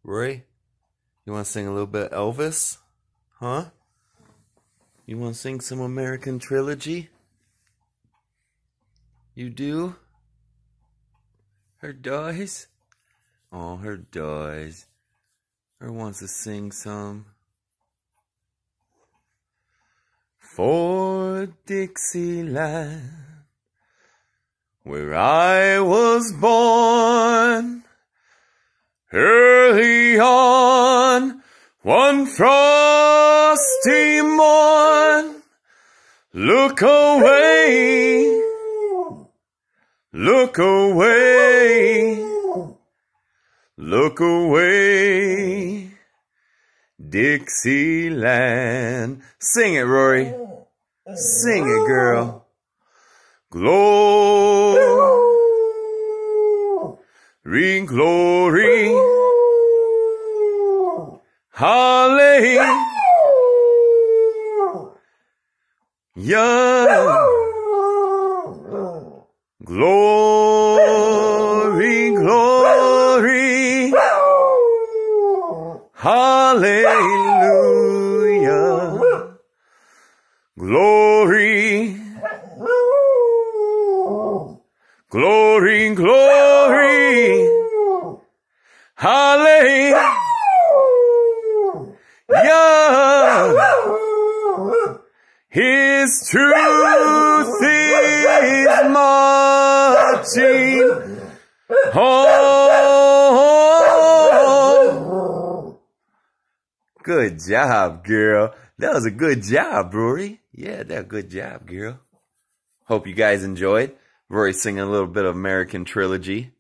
Roy, you want to sing a little bit of Elvis? Huh? You want to sing some American Trilogy? You do? Her does? Oh, her does. Her wants to sing some. For Dixieland, where I was born, early on one frosty morn, look away, look away, look away, Dixieland. Sing it, Rory. Sing it, girl. Glory, glory, hallelujah. Glory, glory, hallelujah. Glory, glory, glory, hallelujah. His truth is marching on. Good job, girl. That was a good job, Rory. Yeah, that was a good job, girl. Hope you guys enjoyed. Rory singing a little bit of American Trilogy.